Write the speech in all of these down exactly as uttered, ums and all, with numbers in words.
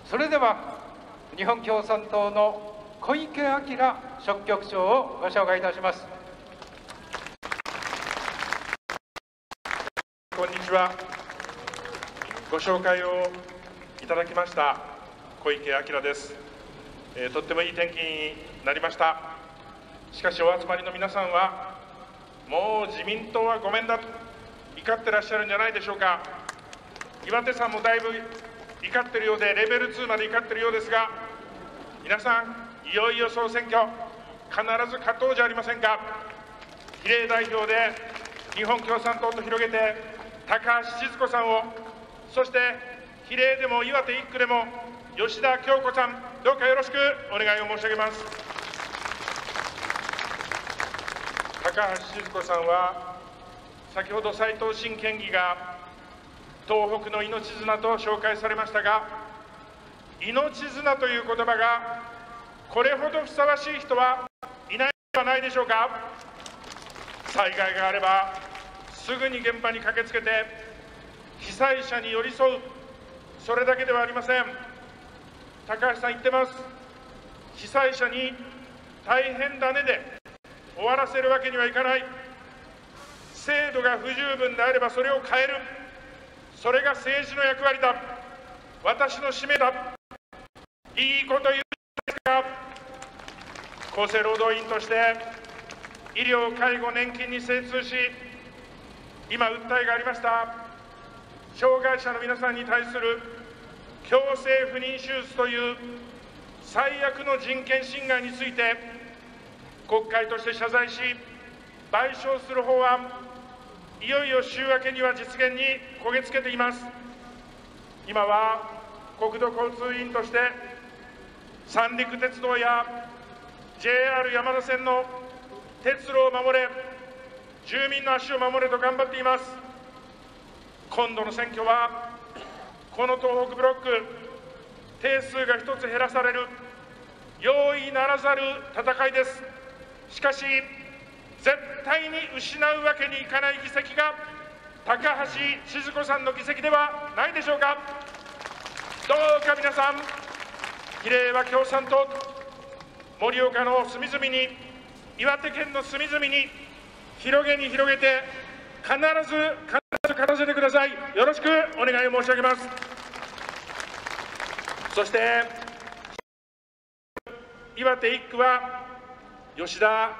それでは日本共産党の小池晃書記局長をご紹介いたします。 こんにちは。ご紹介をいただきました小池晃です。えー、とってもいい天気になりました。しかしお集まりの皆さんはもう自民党はごめんだと怒ってらっしゃるんじゃないでしょうか。岩手さんもだいぶ怒ってるようでレベルツーまで怒ってるようですが、皆さんいよいよ総選挙必ず勝とうじゃありませんか。比例代表で日本共産党と広げて高橋千鶴子さんを、そして比例でも岩手いっ区でも吉田京子さん、どうかよろしくお願いを申し上げます。高橋千鶴子さんは先ほど斉藤新県議が東北の命綱と紹介されましたが、命綱という言葉がこれほどふさわしい人はいないのではないでしょうか。災害があればすぐに現場に駆けつけて被災者に寄り添う、それだけではありません。高橋さん言ってます。被災者に大変だねで終わらせるわけにはいかない。制度が不十分であればそれを変える、それが政治の役割だ、私の使命だ。いいこと言うんですが、厚生労働院として医療、介護、年金に精通し、今訴えがありました障害者の皆さんに対する強制不妊手術という最悪の人権侵害について国会として謝罪し賠償する法案、いよいよ週明けには実現にこぎつけています。今は国土交通院として三陸鉄道や ジェイアール 山田線の鉄路を守れ、住民の足を守れと頑張っています。今度の選挙はこの東北ブロック定数が一つ減らされる容易ならざる戦いです。しかし絶対に失うわけにいかない議席が高橋千鶴子さんの議席ではないでしょうか。どうか皆さん、比例は共産党、盛岡の隅々に、岩手県の隅々に広げに広げて必ず必ず勝たせてください。よろしくお願いを申し上げます。そして岩手いっ区は吉田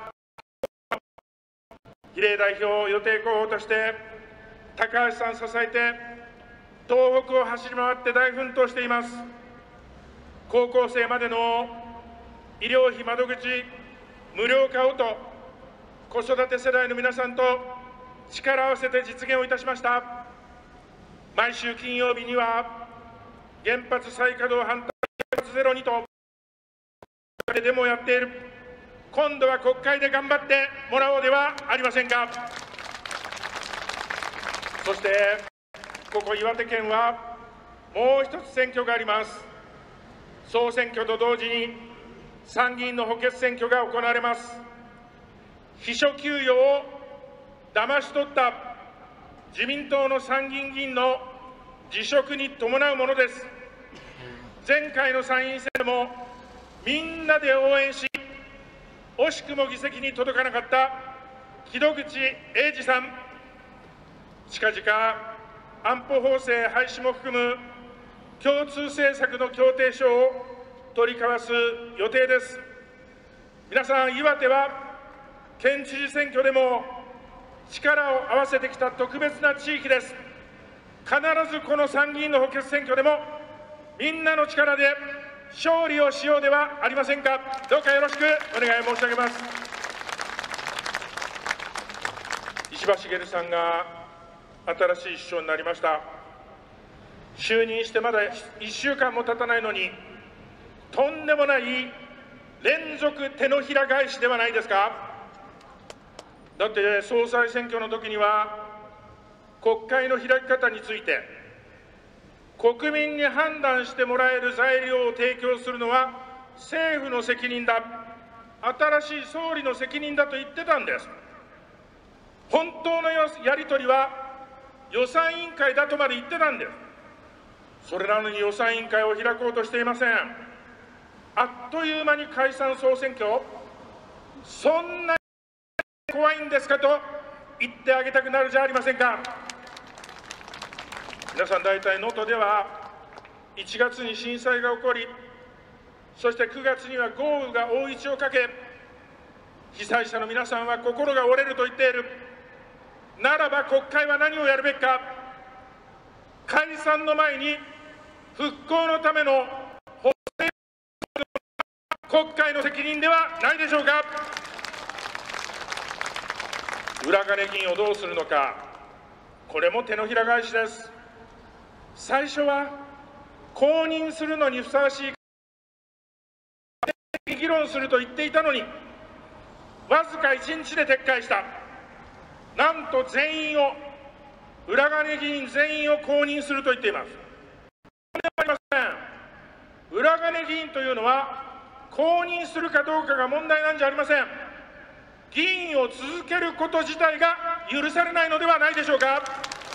比例代表予定候補として高橋さん支えて東北を走り回って大奮闘しています。高校生までの医療費窓口無料化をと子育て世代の皆さんと力を合わせて実現をいたしました。毎週金曜日には原発再稼働反対原発ゼロにとデモをやっている。今度は国会で頑張ってもらおうではありませんか。そしてここ岩手県はもう一つ選挙があります。総選挙と同時に参議院の補欠選挙が行われます。秘書給与を騙し取った自民党の参議院議員の辞職に伴うものです。前回の参院選でもみんなで応援し、惜しくも議席に届かなかった木戸口英二さん、近々安保法制廃止も含む共通政策の協定書を取り交わす予定です。皆さん、岩手は県知事選挙でも力を合わせてきた特別な地域です。必ずこの参議院の補欠選挙でもみんなの力で勝利をしようではありませんか。どうかよろしくお願い申し上げます。石破茂さんが新しい首相になりました。就任してまだいっしゅうかんも経たないのに、とんでもない連続手のひら返しではないですか。だって総裁選挙の時には国会の開き方について国民に判断してもらえる材料を提供するのは政府の責任だ、新しい総理の責任だと言ってたんです。本当のやり取りは予算委員会だとまで言ってたんです。 それなのに予算委員会を開こうとしていません。あっという間に解散・総選挙、そんなに怖いんですかと言ってあげたくなるじゃありませんか。皆さん、大体能登ではいちがつに震災が起こり、そしてくがつには豪雨が大市をかけ、被災者の皆さんは心が折れると言っている。ならば国会は何をやるべきか。解散の前に復興のための法制国会の責任ではないでしょうか。裏金議員をどうするのか、これも手のひら返しです。最初は公認するのにふさわしい議論すると言っていたのに、わずかいちにちで撤回した。なんと全員を、裏金議員全員を公認すると言っています。ではありません。裏金議員というのは、公認するかどうかが問題なんじゃありません。議員を続けること自体が許されないのではないでしょうか。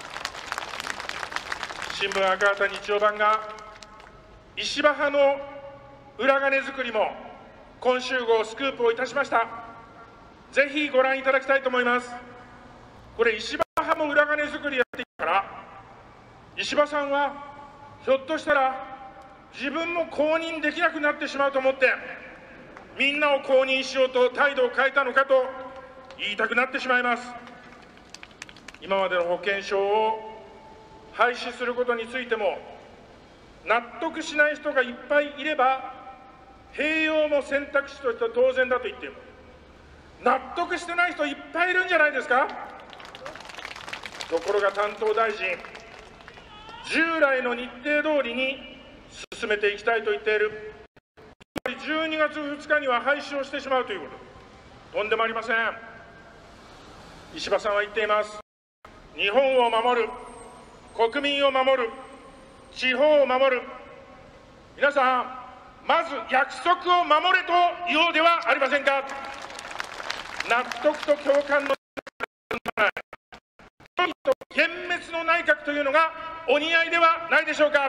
新聞赤旗日曜版が、石破派の裏金作りも今週号スクープをいたしました。ぜひご覧いただきたいと思います。これ、石破派も裏金作りやっていたから、石破さんはひょっとしたら自分も公認できなくなってしまうと思って、みんなを公認しようと態度を変えたのかと言いたくなってしまいます。今までの保険証を廃止することについても、納得しない人がいっぱいいれば、併用も選択肢として当然だと言っている。納得してない人いっぱいいるんじゃないですか。ところが担当大臣、従来の日程通りに進めていきたいと言っている。じゅうにがつふつかには廃止をしてしまうということ、とんでもありません。石破さんは言っています。日本を守る、国民を守る、地方を守る。皆さん、まず約束を守れと言おうではありませんか。納得と共感のない、幻滅の内閣というのがお似合いではないでしょうか。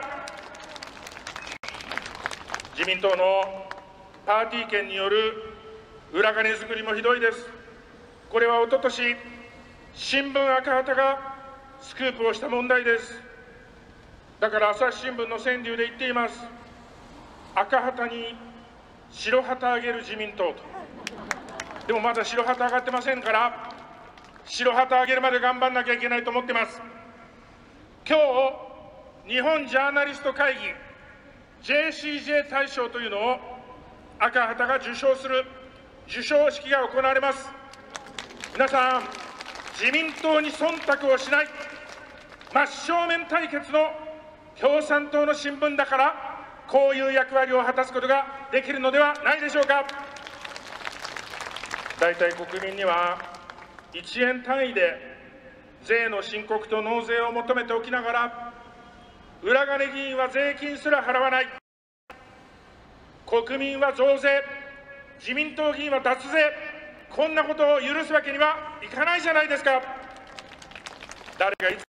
自民党のパーティー券による裏金作りもひどいです。これはおととし、新聞赤旗がスクープをした問題です。だから朝日新聞の川柳で言っています。赤旗に白旗あげる自民党と。でもまだ白旗上がってませんから、白旗あげるまで頑張んなきゃいけないと思ってます。今日、日本ジャーナリスト会議 ジェーシージェー 大賞というのを赤旗が受賞する授賞式が行われます。皆さん、自民党に忖度をしない、真正面対決の共産党の新聞だから、こういう役割を果たすことができるのではないでしょうか。大体国民にはいちえん単位で税の申告と納税を求めておきながら、裏金議員は税金すら払わない、国民は増税、自民党議員は脱税、こんなことを許すわけにはいかないじゃないですか。誰がいつ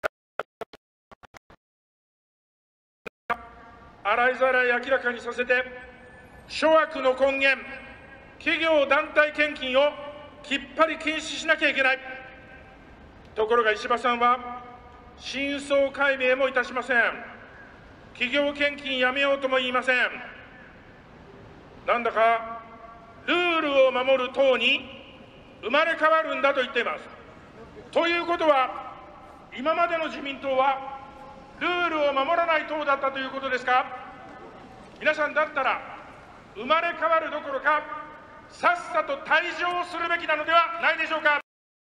洗いざらい明らかにさせて、諸悪の根源、企業団体献金をきっぱり禁止しなきゃいけない。ところが石破さんは、真相解明もいたしません。企業献金やめようとも言いません。なんだか、ルールを守る党に生まれ変わるんだと言っています。ということは、今までの自民党は、ルールを守らない党だったということですか。皆さん、だったら、生まれ変わるどころか、さっさと退場するべきなのではないでしょうか。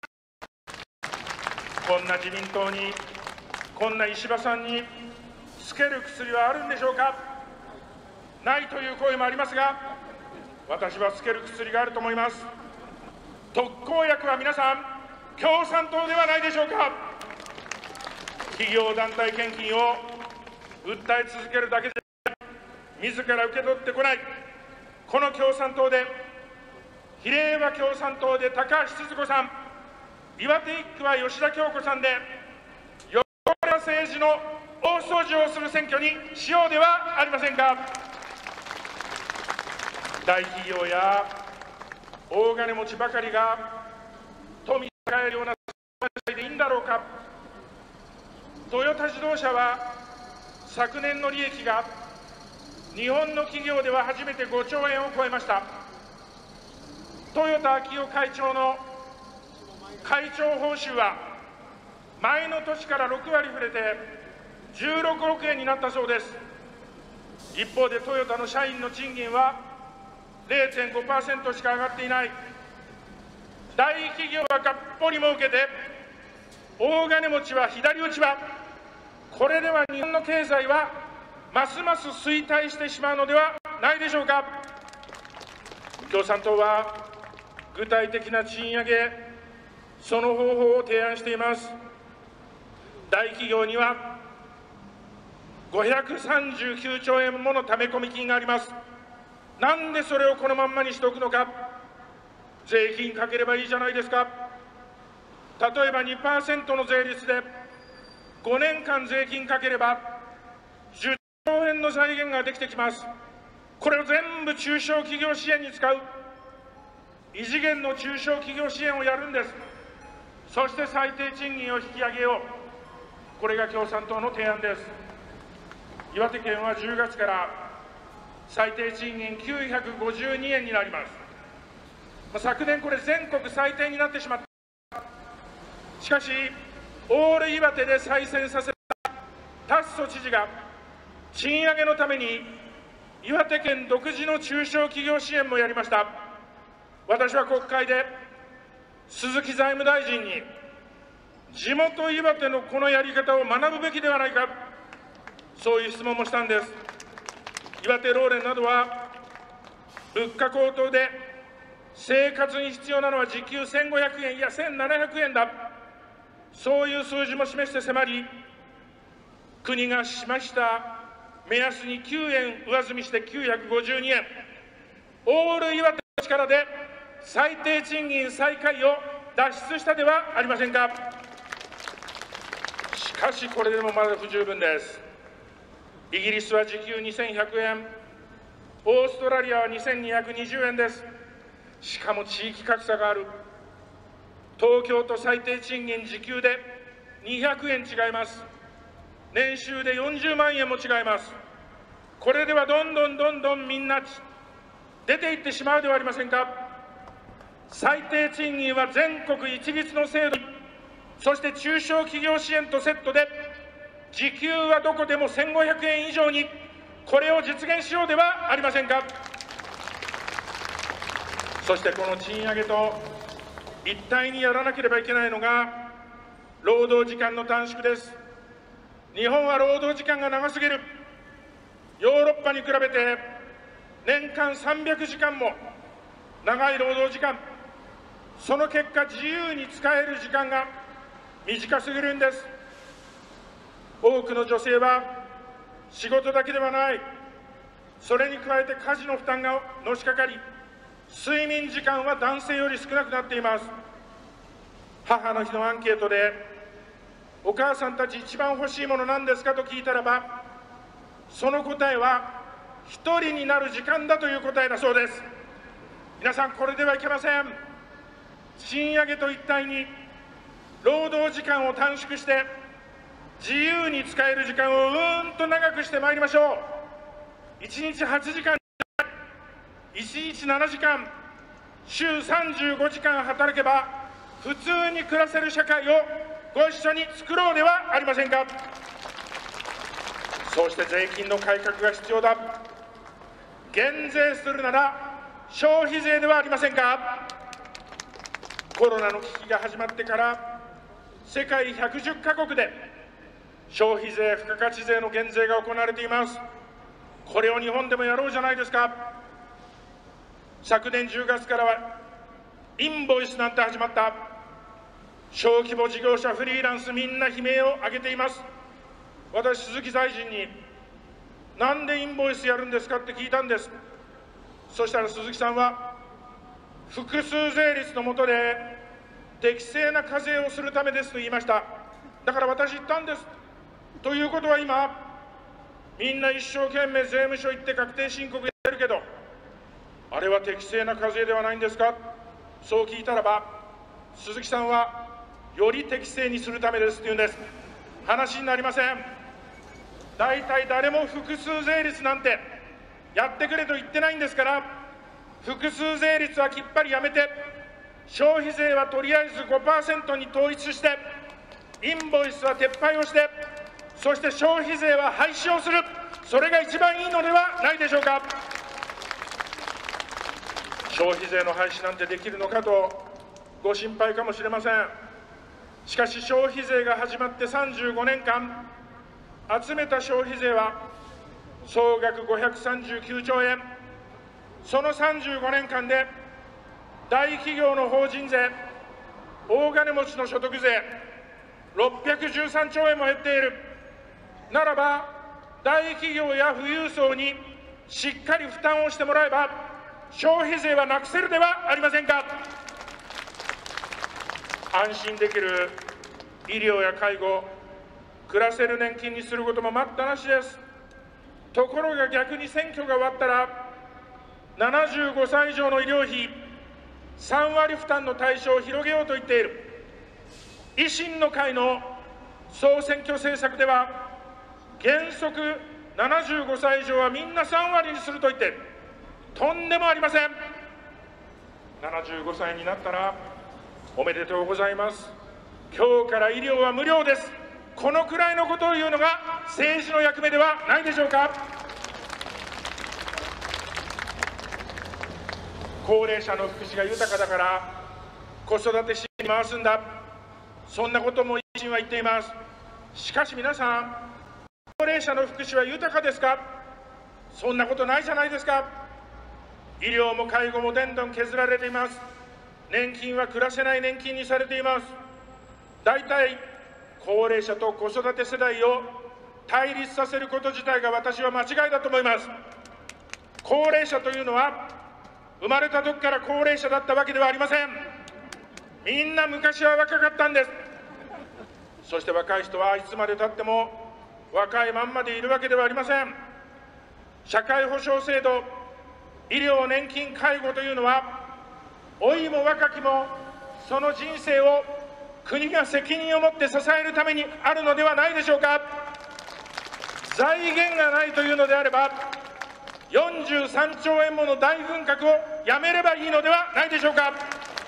こんな自民党に、こんな石破さんにつける薬はあるんでしょうか。ないという声もありますが、私はつける薬があると思います。特効薬は皆さん、共産党ではないでしょうか。企業団体献金を訴え続けるだけで、自ら受け取ってこない、この共産党で、比例は共産党で高橋鈴子さん、岩手いっ区は吉田京子さんで、横浜政治の大掃除をする選挙にしようではありませんか。大企業や大金持ちばかりが富を抱えるような社会でいいんだろうか。トヨタ自動車は昨年の利益が日本の企業では初めてごちょうえんを超えました。豊田章男会長の会長報酬は前の年からろくわり触れてじゅうろくおくえんになったそうです。一方でトヨタの社員の賃金は ゼロてんごパーセント しか上がっていない。大企業はがっぽり儲けて大金持ちは左打ちは、これでは日本の経済はますます衰退してしまうのではないでしょうか。共産党は具体的な賃上げ、その方法を提案しています。大企業にはごひゃくさんじゅうきゅうちょうえんものため込み金があります。なんでそれをこのまんまにしておくのか。税金かければいいじゃないですか。例えば にパーセント の税率でごねんかん税金かければじゅっちょうえんの財源ができてきます。これを全部中小企業支援に使う、異次元の中小企業支援をやるんです。そして最低賃金を引き上げよう。これが共産党の提案です。岩手県はじゅうがつから最低賃金きゅうひゃくごじゅうにえんになります。昨年これ全国最低になってしまった。しかしオール岩手で再選させた達増知事が賃上げのために岩手県独自の中小企業支援もやりました。私は国会で鈴木財務大臣に地元岩手のこのやり方を学ぶべきではないか、そういう質問もしたんです。岩手ローレンなどは物価高騰で生活に必要なのは時給せんごひゃくえんいやせんななひゃくえんだ、そういう数字も示して迫り、国が示した目安にきゅうえん上積みしてきゅうひゃくごじゅうにえん、オール岩手の力で最低賃金最下位を脱出したではありませんか。しかしこれでもまだ不十分です。イギリスは時給にせんひゃくえん、オーストラリアはにせんにひゃくにじゅうえんです。しかも地域格差がある。東京と最低賃金時給でにひゃくえん違います。年収でよんじゅうまんえんも違います。これではどんどんどんどんみんな出ていってしまうではありませんか。最低賃金は全国一律の制度、そして中小企業支援とセットで時給はどこでもせんごひゃくえん以上に、これを実現しようではありませんか。そしてこの賃上げと一体にやらなければいけないのが労働時間の短縮です。日本は労働時間が長すぎる。ヨーロッパに比べて年間さんびゃくじかんも長い労働時間、その結果自由に使える時間が短すぎるんです。多くの女性は仕事だけではない、それに加えて家事の負担がのしかかり、睡眠時間は男性より少なくなっています。母の日のアンケートで、お母さんたち一番欲しいもの何ですかと聞いたらば、その答えは一人になる時間だという答えだそうです。皆さん、これではいけません。賃上げと一体に労働時間を短縮して自由に使える時間をうーんと長くしてまいりましょう。いちにちはちじかん、いちにちななじかん、週さんじゅうごじかん働けば普通に暮らせる社会をご一緒に作ろうではありませんか。そうして税金の改革が必要だ。減税するなら消費税ではありませんか。コロナの危機が始まってから世界ひゃくじゅっかこくで消費税、付加価値税の減税が行われています。これを日本でもやろうじゃないですか。昨年じゅうがつからはインボイスなんて始まった。小規模事業者、フリーランスみんな悲鳴を上げています。私、鈴木大臣になんでインボイスやるんですかって聞いたんです。そしたら鈴木さんは複数税率の下で適正な課税をするためですと言いました。だから私言ったんです。 ということは今、みんな一生懸命税務署行って確定申告やってるけど、あれは適正な課税ではないんですか、そう聞いたらば、鈴木さんはより適正にするためですって言うんです。話になりません。大体誰も複数税率なんてやってくれと言ってないんですから、複数税率はきっぱりやめて、消費税はとりあえず ごパーセント に統一して、インボイスは撤廃をして、そして消費税は廃止をする、それが一番いいのではないでしょうか。消費税の廃止なんてできるのかとご心配かもしれません。しかし消費税が始まってさんじゅうごねんかん、集めた消費税は総額ごひゃくさんじゅうきゅうちょうえん、そのさんじゅうごねんかんで大企業の法人税、大金持ちの所得税、ろっぴゃくじゅうさんちょうえんも減っている。ならば、大企業や富裕層にしっかり負担をしてもらえば、消費税はなくせるではありませんか。安心できる医療や介護、暮らせる年金にすることも待ったなしです。ところが逆に選挙が終わったら、ななじゅうごさい以上の医療費さんわり負担の対象を広げようと言っている。維新の会の総選挙政策では、原則ななじゅうごさい以上はみんなさんわりにすると言っている。とんでもありません。ななじゅうごさいになったら、おめでとうございます。今日から医療は無料です。このくらいのことを言うのが政治の役目ではないでしょうか。高齢者の福祉が豊かだから子育て支援に回すんだ、そんなことも維新は言っています。しかし皆さん、高齢者の福祉は豊かですか。そんなことないじゃないですか。医療も介護もどんどん削られています。年金は暮らせない年金にされています。大体高齢者と子育て世代を対立させること自体が私は間違いだと思います。高齢者というのは生まれた時から高齢者だったわけではありません。みんな昔は若かったんです。そして若い人はいつまでたっても若いまんまでいるわけではありません。社会保障制度、医療、年金、介護というのは、老いも若きもその人生を国が責任を持って支えるためにあるのではないでしょうか。財源がないというのであれば、よんじゅうさんちょうえんもの大軍拡をやめればいいのではないでしょうか。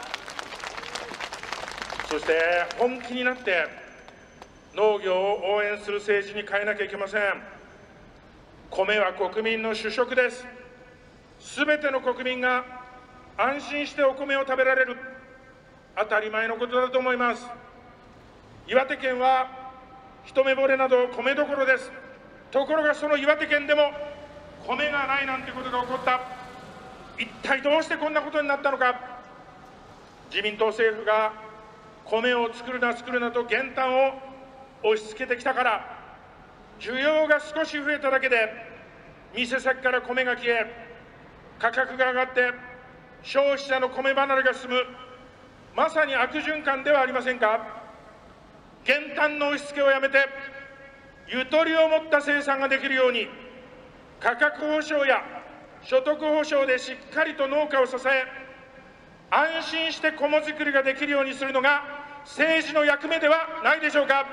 そして本気になって農業を応援する政治に変えなきゃいけません。米は国民の主食です。すべての国民が安心してお米を食べられる、当たり前のことだと思います。岩手県は一目惚れなど米どころです。ところがその岩手県でも米がないなんてことが起こった。一体どうしてこんなことになったのか。自民党政府が米を作るな作るなと減反を押し付けてきたから、需要が少し増えただけで店先から米が消え、価格が上がって消費者の米離れが進む、まさに悪循環ではありませんか。減反の押し付けをやめて、ゆとりを持った生産ができるように、価格保障や所得保障でしっかりと農家を支え、安心して米作りができるようにするのが政治の役目ではないでしょうか。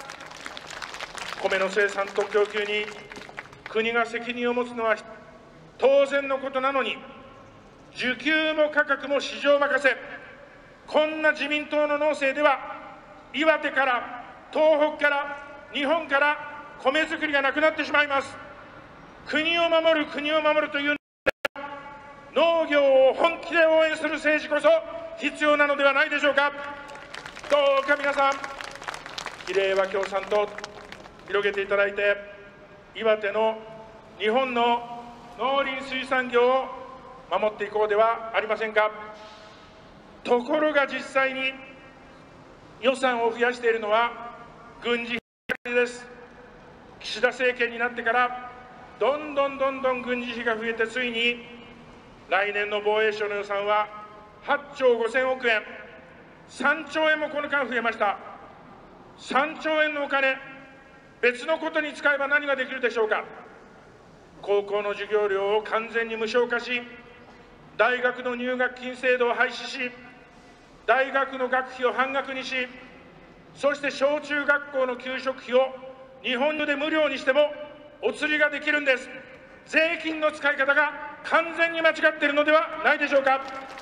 米の生産と供給に国が責任を持つのは当然のことなのに、需給も価格も市場任せ、こんな自民党の農政では、岩手から東北から日本から米作りがなくなってしまいます。国を守る、国を守るという農業を本気で応援する政治こそ必要なのではないでしょうか。どうか皆さん、比例は共産党、広げていただいて、岩手の日本の農林水産業を守っていこうではありませんか。ところが実際に予算を増やしているのは軍事費です。岸田政権になってからどんどんどんどん軍事費が増えて、ついに来年の防衛省の予算ははっちょうごせんおくえん、さんちょうえんもこの間増えました。さんちょうえんのお金、 別のことに使えば何ができるでしょうか。高校の授業料を完全に無償化し、大学の入学金制度を廃止し、大学の学費を半額にし、そして小中学校の給食費を日本で無料にしてもお釣りができるんです。税金の使い方が完全に間違っているのではないでしょうか。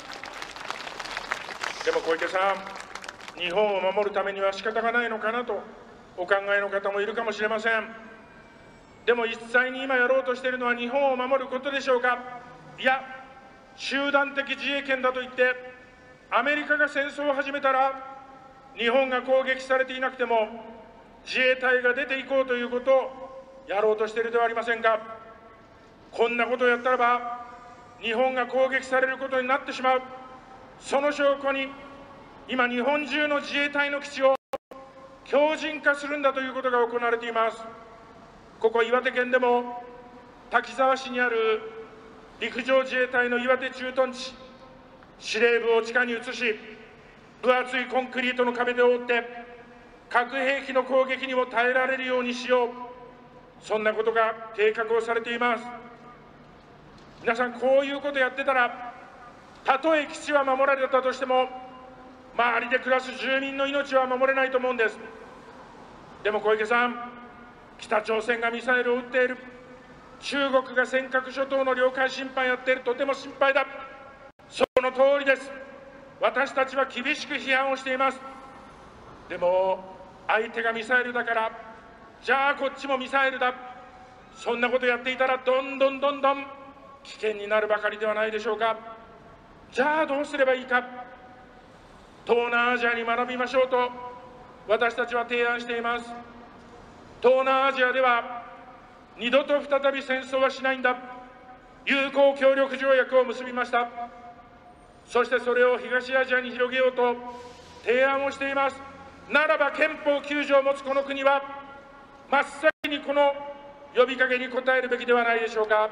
でも小池さん、日本を守るためには仕方がないのかなとお考えの方もいるかもしれません。でも実際に今やろうとしているのは日本を守ることでしょうか。いや、集団的自衛権だと言ってアメリカが戦争を始めたら日本が攻撃されていなくても自衛隊が出ていこうということをやろうとしているではありませんか。こんなことをやったらば日本が攻撃されることになってしまう。その証拠に今日本中の自衛隊の基地を強靭化するんだということが行われています。ここ岩手県でも滝沢市にある陸上自衛隊の岩手駐屯地、司令部を地下に移し、分厚いコンクリートの壁で覆って核兵器の攻撃にも耐えられるようにしよう、そんなことが計画をされています。皆さん、こういうことやってたら、たとえ基地は守られたとしても周りで暮らす住民の命は守れないと思うんです。でも小池さん、北朝鮮がミサイルを撃っている、中国が尖閣諸島の領海侵犯やっている、とても心配だ。その通りです。私たちは厳しく批判をしています。でも相手がミサイルだから、じゃあこっちもミサイルだ、そんなことやっていたらどんどんどんどん危険になるばかりではないでしょうか。じゃあどうすればいいか。東南アジアに学びましょうと私たちは提案しています。東南アジアでは二度と再び戦争はしないんだ、友好協力条約を結びました。そしてそれを東アジアに広げようと提案をしています。ならば憲法きゅう条を持つこの国は真っ先にこの呼びかけに応えるべきではないでしょうか。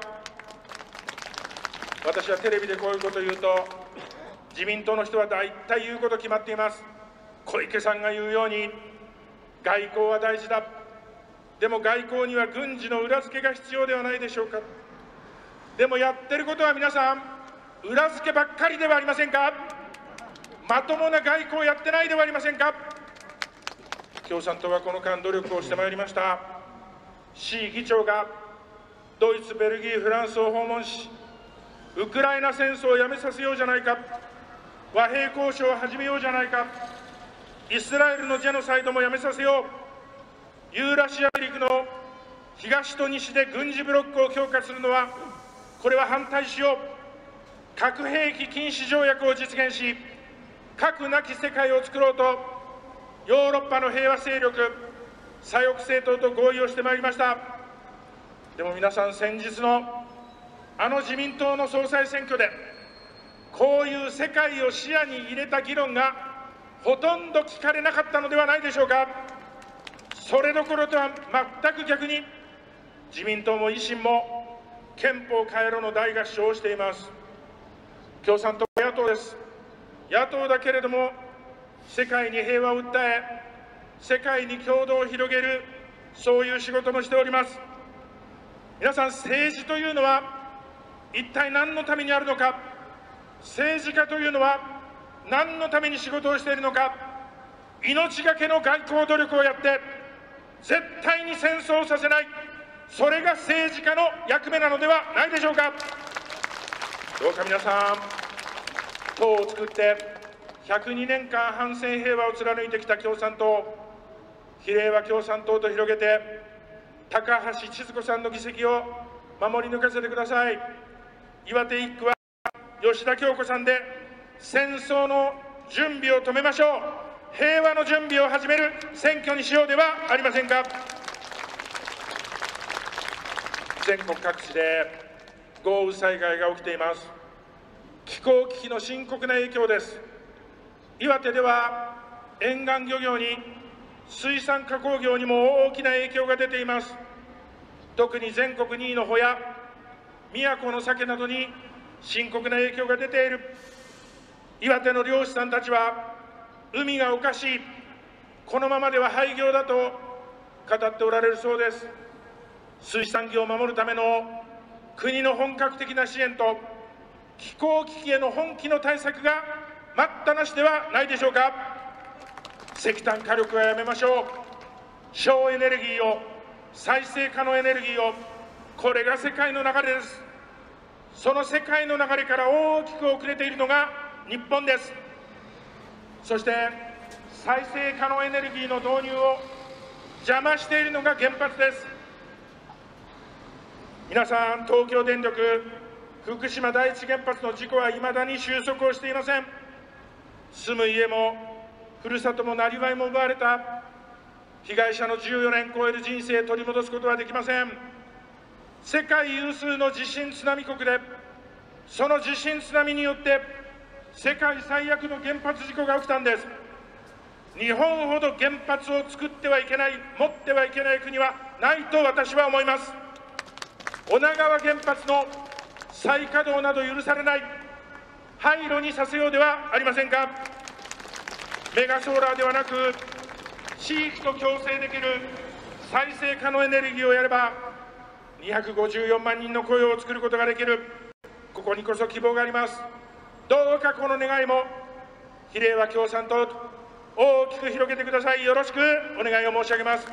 私はテレビでこういうことを言うと、自民党の人は大体言うこと決まっています。小池さんが言うように外交は大事だ、でも外交には軍事の裏付けが必要ではないでしょうか。でもやってることは皆さん裏付けばっかりではありませんか。まともな外交をやってないではありませんか。共産党はこの間努力をしてまいりました。志位議長がドイツ、ベルギー、フランスを訪問し、ウクライナ戦争をやめさせようじゃないか、和平交渉を始めようじゃないか、イスラエルのジェノサイドもやめさせよう、ユーラシア大陸の東と西で軍事ブロックを強化するのは、これは反対しよう、核兵器禁止条約を実現し、核なき世界を作ろうと、ヨーロッパの平和勢力、左翼政党と合意をしてまいりました。でも皆さん、先日のあの自民党の総裁選挙で、こういう世界を視野に入れた議論がほとんど聞かれなかったのではないでしょうか。それどころとは全く逆に、自民党も維新も憲法変えろの大合唱をしています。共産党は野党です。野党だけれども、世界に平和を訴え、世界に共同を広げる、そういう仕事もしております。皆さん、政治というのは一体何のためにあるのか、政治家というのは何のために仕事をしているのか、命がけの外交努力をやって、絶対に戦争をさせない、それが政治家の役目なのではないでしょうか。どうか皆さん、党を作ってひゃくにねんかん反戦平和を貫いてきた共産党、比例は共産党と広げて、高橋千鶴子さんの議席を守り抜かせてください。岩手いっ区は吉田京子さんで戦争の準備を止めましょう。平和の準備を始める選挙にしようではありませんか。全国各地で豪雨災害が起きています。気候危機の深刻な影響です。岩手では沿岸漁業に水産加工業にも大きな影響が出ています。特に全国にいのホヤ、宮古の鮭などに深刻な影響が出ている。岩手の漁師さんたちは、海がおかしい、このままでは廃業だと語っておられるそうです。水産業を守るための国の本格的な支援と気候危機への本気の対策が待ったなしではないでしょうか。石炭火力はやめましょう。省エネルギーを、再生可能エネルギーを、これが世界の流れです。その世界の流れから大きく遅れているのが日本です。そして再生可能エネルギーの導入を邪魔しているのが原発です。皆さん、東京電力福島第一原発の事故はいまだに収束をしていません。住む家もふるさともなりわいも奪われた被害者のじゅうよねん超える人生を取り戻すことはできません。世界有数の地震津波国で、その地震津波によって世界最悪の原発事故が起きたんです。日本ほど原発を作ってはいけない、持ってはいけない国はないと私は思います。女川原発の再稼働など許されない、廃炉にさせようではありませんか。メガソーラーではなく、地域と共生できる再生可能エネルギーをやれば、にひゃくごじゅうよんまんにんの雇用を作ることができる。ここにこそ希望があります。どうかこの願いも比例は共産党と大きく広げてください。よろしくお願いを申し上げます。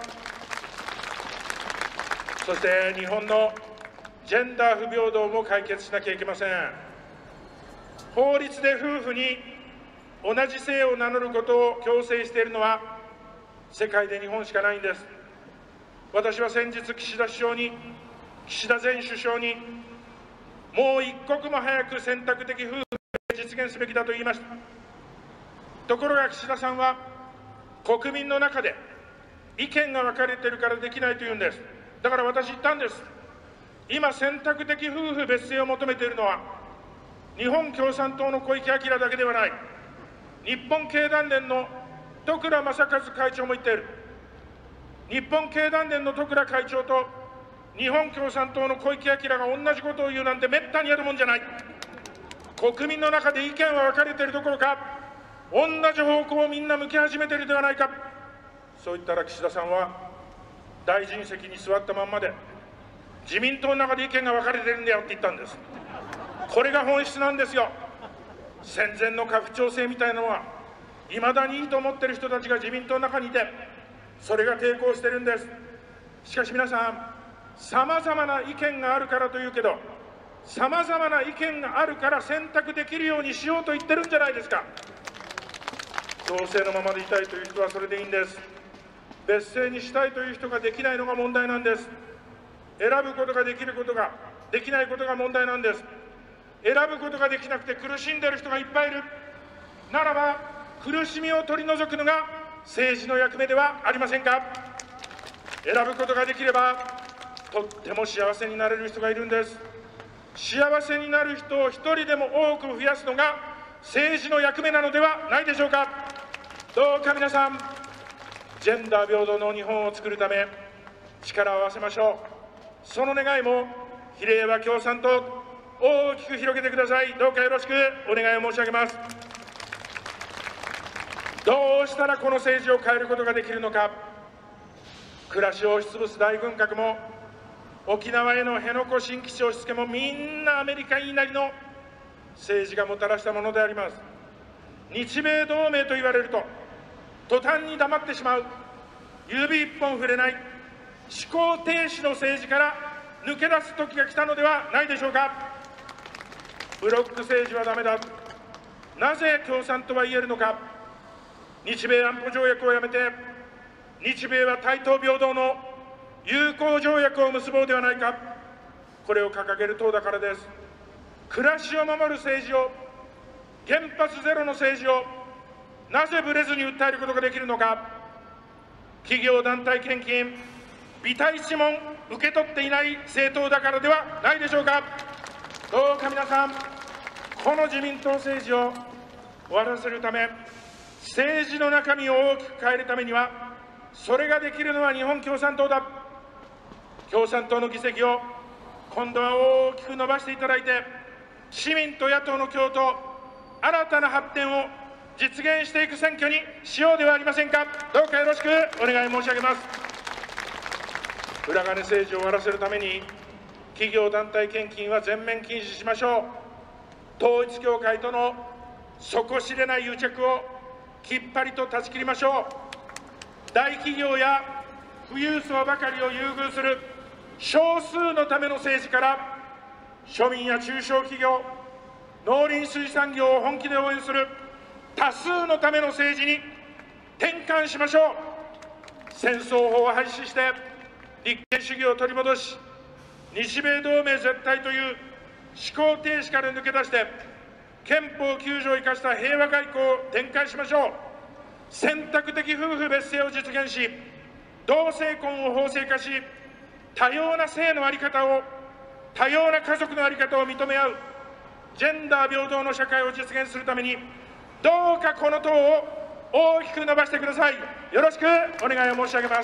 そして日本のジェンダー不平等も解決しなきゃいけません。法律で夫婦に同じ姓を名乗ることを強制しているのは世界で日本しかないんです。私は先日、岸田首相に、岸田前首相に、もう一刻も早く選択的夫婦を実現すべきだと言いました。ところが岸田さんは、国民の中で意見が分かれているからできないと言うんです。だから私言ったんです。今、選択的夫婦別姓を求めているのは、日本共産党の小池晃だけではない。日本経団連の十倉正和会長も言っている。日本経団連の十倉会長と日本共産党の小池晃が同じことを言うなんてめったにやるもんじゃない。国民の中で意見は分かれているどころか、同じ方向をみんな向き始めているではないか。そう言ったら岸田さんは、大臣席に座ったまんまで、自民党の中で意見が分かれているんだよって言ったんです。これが本質なんですよ。戦前の家父長制みたいなのは、いまだにいいと思っている人たちが自民党の中にいて、それが抵抗しているんです。しかし皆さん、さまざまな意見があるからというけど、さまざまな意見があるから選択できるようにしようと言ってるんじゃないですか。同姓のままでいたいという人はそれでいいんです。別姓にしたいという人ができないのが問題なんです。選ぶことができることができないことが問題なんです。選ぶことができなくて苦しんでいる人がいっぱいいるならば、苦しみを取り除くのが政治の役目ではありませんか。選ぶことができればとっても幸せになれる人がいるんです。幸せになる人を一人でも多く増やすのが政治の役目なのではないでしょうか。どうか皆さん、ジェンダー平等の日本を作るため力を合わせましょう。その願いも比例は共産党、大きく広げてください。どうかよろしくお願いを申し上げます。どうしたらこの政治を変えることができるのか。暮らしを押しつぶす大軍拡も、沖縄への辺野古新基地押し付けも、みんなアメリカ言いなりの政治がもたらしたものであります。日米同盟と言われると途端に黙ってしまう、指一本触れない思考停止の政治から抜け出す時が来たのではないでしょうか。ブロック政治はダメだ。なぜ共産とは言えるのか。日米安保条約をやめて、日米は対等平等の友好条約を結ぼうではないか。これを掲げる党だからです。暮らしを守る政治を、原発ゼロの政治をなぜぶれずに訴えることができるのか。企業団体献金、微体質問受け取っていない政党だからではないでしょうか。どうか皆さん、この自民党政治を終わらせるため、政治の中身を大きく変えるためには、それができるのは日本共産党だ。共産党の議席を今度は大きく伸ばしていただいて、市民と野党の共闘、新たな発展を実現していく選挙にしようではありませんか。どうかよろしくお願い申し上げます。 裏金政治を終わらせるために、企業団体献金は全面禁止しましょう。統一教会との底知れない癒着をきっぱりと断ち切りましょう。大企業や富裕層ばかりを優遇する少数のための政治から、庶民や中小企業、農林水産業を本気で応援する多数のための政治に転換しましょう。戦争法を廃止して立憲主義を取り戻し、日米同盟絶対という思考停止から抜け出して、憲法きゅう条を生かした平和外交を展開しましょう。選択的夫婦別姓を実現し、同性婚を法制化し、多様な性の在り方を、多様な家族の在り方を認め合う、ジェンダー平等の社会を実現するために、どうかこの党を大きく伸ばしてください。よろしくお願いを申し上げます。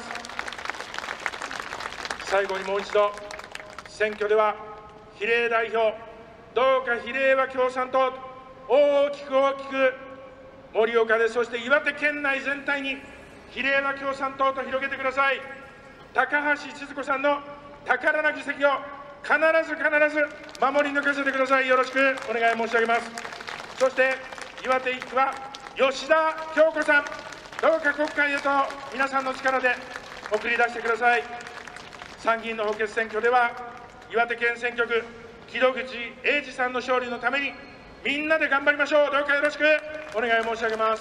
最後にもう一度、選挙では比例代表、どうか比例は共産党、大きく大きく盛岡で、そして岩手県内全体に比例は共産党と広げてください。高橋千鶴子さんの宝な議席を必ず必ず守り抜かせてください。よろしくお願い申し上げます。そして岩手いっ区は吉田京子さん、どうか国会へと皆さんの力で送り出してください。参議院の補欠選挙では、岩手県選挙区、木戸口英二さんの勝利のために、みんなで頑張りましょう。どうかよろしくお願い申し上げます。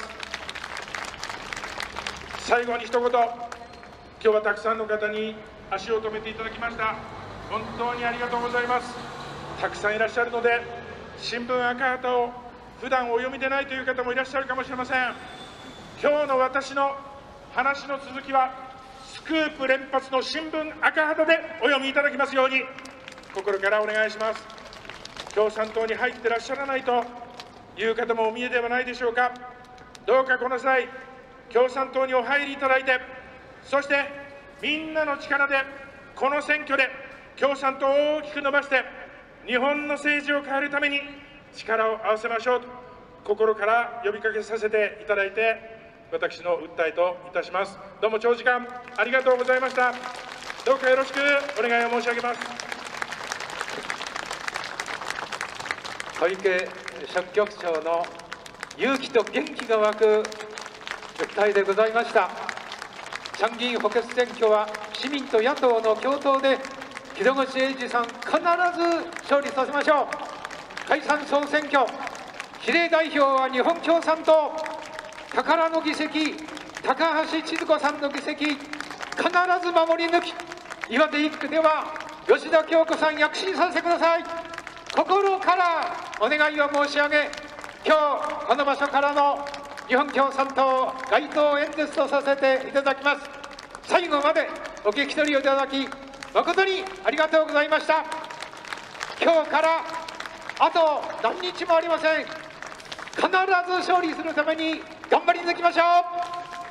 最後に一言、今日はたくさんの方に足を止めていただきました。本当にありがとうございます。たくさんいらっしゃるので、新聞赤旗を普段お読みでないという方もいらっしゃるかもしれません。今日の私の話の続きは、スクープ連発の新聞赤旗でお読みいただきますように、心からお願いします。共産党に入ってらっしゃらないという方もお見えではないでしょうか。どうかこの際、共産党にお入りいただいて、そしてみんなの力でこの選挙で共産党を大きく伸ばして、日本の政治を変えるために力を合わせましょうと、心から呼びかけさせていただいて、私の訴えといたします。どうも長時間ありがとうございました。どうかよろしくお願いを申し上げます。 小池書記局長の勇気と元気が湧く訴えでございました。参議院補欠選挙は市民と野党の共闘で、木戸口英二さん必ず勝利させましょう。解散総選挙、比例代表は日本共産党、宝の議席、高橋千鶴子さんの議席、必ず守り抜き、岩手いっ区では吉田京子さん躍進させてください。心からお願いを申し上げ、今日この場所からの日本共産党街頭演説とさせていただきます。最後までお聞き取りをいただき、誠にありがとうございました。今日からあと何日もありません。必ず勝利するために頑張り抜きましょう。